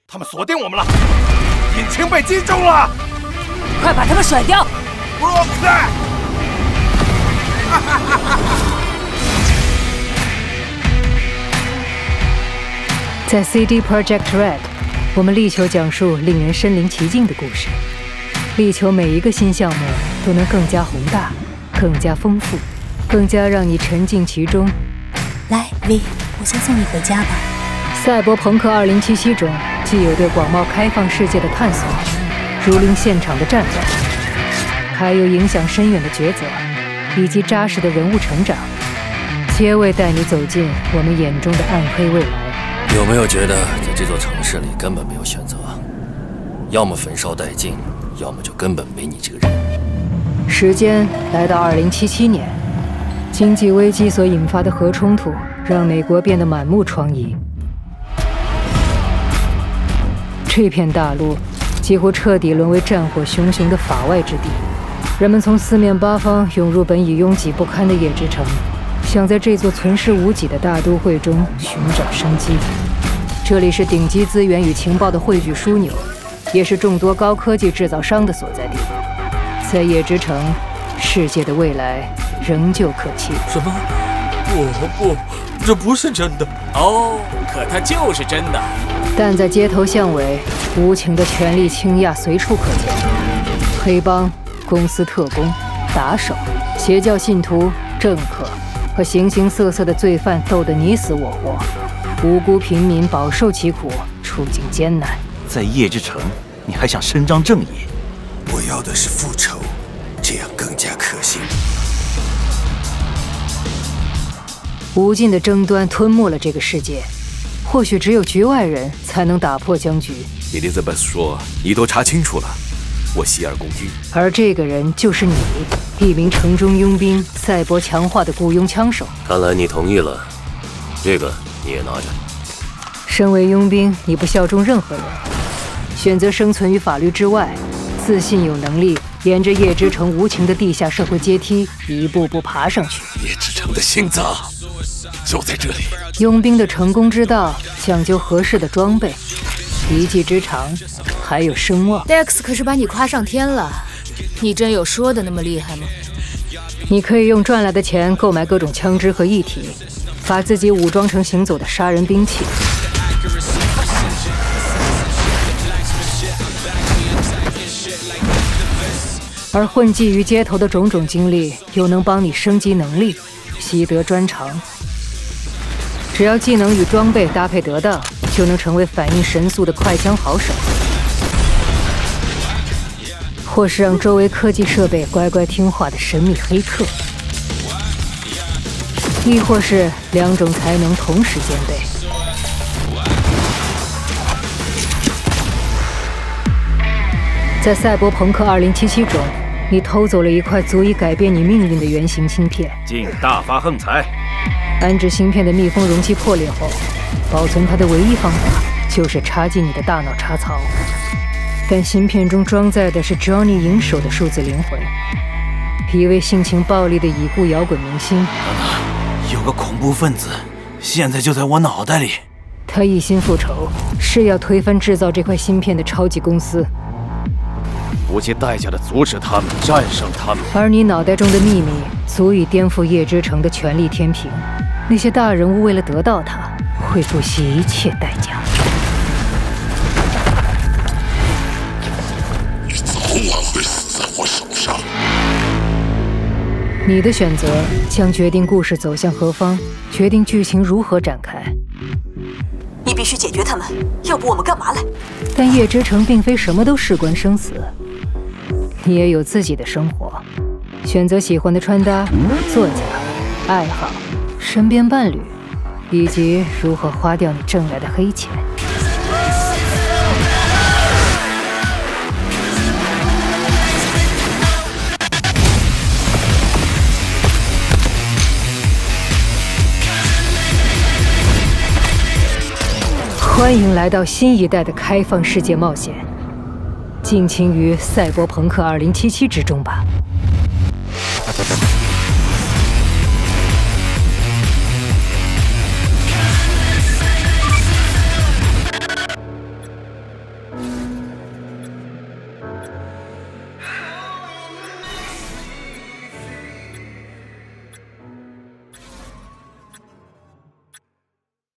他们锁定我们了，引擎被击中了， 快把他们甩掉！ 布鲁克！ 在 CD Projekt Red， 我们力求讲述令人身临其境的故事，力求每一个新项目都能更加宏大、更加丰富、更加让你沉浸其中。 来 ，V， 我先送你回家吧。 赛博朋克2077中，既有对广袤开放世界的探索，如临现场的战斗，还有影响深远的抉择，以及扎实的人物成长，皆为带你走进我们眼中的暗黑未来。 有没有觉得在这座城市里根本没有选择？要么焚烧殆尽，要么就根本没你这个人。 时间来到2077年，经济危机所引发的核冲突让美国变得满目疮痍。这片大陆几乎彻底沦为战火熊熊的法外之地，人们从四面八方涌入本已拥挤不堪的夜之城，想在这座存世无几的大都会中寻找生机。这里是顶级资源与情报的汇聚枢纽，也是众多高科技制造商的所在地。在夜之城，世界的未来仍旧可期。 什么？不，这不是真的。 哦，可它就是真的。 但在街头巷尾，无情的权力倾轧随处可见。黑帮、公司特工、打手、邪教信徒、政客和形形色色的罪犯斗得你死我活，无辜平民饱受其苦，处境艰难。 在夜之城，你还想伸张正义？ 我要的是复仇，这样更加可信。 无尽的争端吞没了这个世界，或许只有局外人才能打破僵局。 Elizabeth 说：“你都查清楚了，我洗耳恭听。” 而这个人就是你，一名城中佣兵，赛博强化的雇佣枪手。 看来你同意了，这个你也拿着。 身为佣兵，你不效忠任何人，选择生存于法律之外，自信有能力沿着夜之城无情的地下社会阶梯一步步爬上去。 夜之城的心脏就在这里。 佣兵的成功之道讲究合适的装备，一技之长，还有声望。 Dex 可是把你夸上天了，你真有说的那么厉害吗？ 你可以用赚来的钱购买各种枪支和液体，把自己武装成行走的杀人兵器。而混迹于街头的种种经历，又能帮你升级能力，习得专长。只要技能与装备搭配得当，就能成为反应神速的快枪好手，或是让周围科技设备乖乖听话的神秘黑客，亦或是两种才能同时兼备。在赛博朋克2077中，你偷走了一块足以改变你命运的原型芯片， 竟大发横财。 安置芯片的密封容器破裂后，保存它的唯一方法就是插进你的大脑插槽。但芯片中装载的是 Johnny 银手的数字灵魂，一位性情暴力的已故摇滚明星。 有个恐怖分子，现在就在我脑袋里。 他一心复仇，是要推翻制造这块芯片的超级公司， 不计代价地阻止他们，战胜他们。 而你脑袋中的秘密足以颠覆夜之城的权力天平。那些大人物为了得到它，会不惜一切代价。 你早晚会死在我手上。 你的选择将决定故事走向何方，决定剧情如何展开。 你必须解决他们，要不我们干嘛来？ 但夜之城并非什么都事关生死，你也有自己的生活，选择喜欢的穿搭、作家、爱好、身边伴侣，以及如何花掉你挣来的黑钱。欢迎来到新一代的开放世界冒险，尽情于赛博朋克2077之中吧。